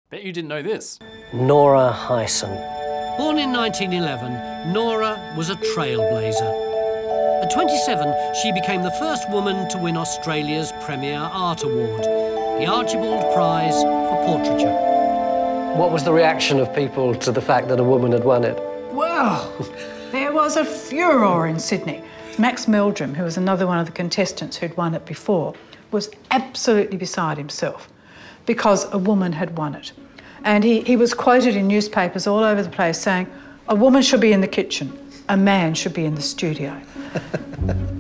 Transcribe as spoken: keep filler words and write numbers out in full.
Bet you didn't know this. Nora Heysen. Born in nineteen eleven, Nora was a trailblazer. At twenty-seven, she became the first woman to win Australia's premier art award, the Archibald Prize for portraiture. What was the reaction of people to the fact that a woman had won it? Well, there was a furore in Sydney. Max Meldrum, who was another one of the contestants who'd won it before, was absolutely beside himself because a woman had won it. And he, he was quoted in newspapers all over the place saying, a woman should be in the kitchen, a man should be in the studio.